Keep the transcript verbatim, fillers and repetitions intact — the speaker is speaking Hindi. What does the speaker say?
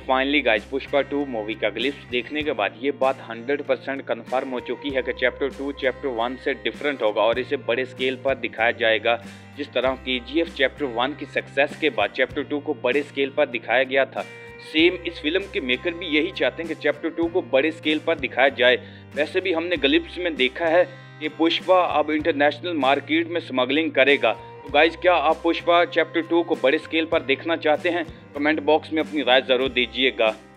Finally guys, Pushpa two movie का ग्लिप्स देखने के बाद ये बात हंड्रेड परसेंट कन्फर्म हो चुकी है कि चैप्टर टू चैप्टर वन से डिफरेंट होगा और इसे बड़े स्केल पर दिखाया जाएगा। जिस तरह केजीएफ चैप्टर वन की सक्सेस के बाद चैप्टर टू को बड़े स्केल पर दिखाया गया था, सेम इस फिल्म के मेकर भी यही चाहते हैं कि चैप्टर टू को बड़े स्केल पर दिखाया जाए। वैसे भी हमने ग्लिप्स में देखा है कि पुष्पा अब इंटरनेशनल मार्केट में स्मगलिंग करेगा। तो गाइज, क्या आप पुष्पा चैप्टर टू को बड़े स्केल पर देखना चाहते हैं? कमेंट बॉक्स में अपनी राय ज़रूर दीजिएगा।